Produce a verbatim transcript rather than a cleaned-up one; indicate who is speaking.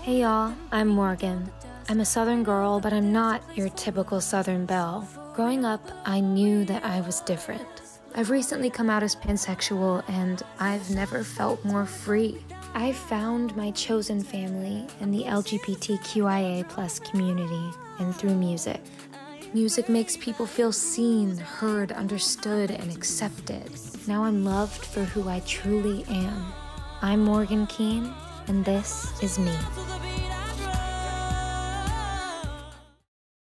Speaker 1: Hey y'all, I'm Morgan. I'm a Southern girl, but I'm not your typical Southern belle. Growing up, I knew that I was different. I've recently come out as pansexual, and I've never felt more free. I found my chosen family in the L G B T Q I A plus community and through music. Music makes people feel seen, heard, understood, and accepted. Now I'm loved for who I truly am. I'm Morgan Keene, and this is me.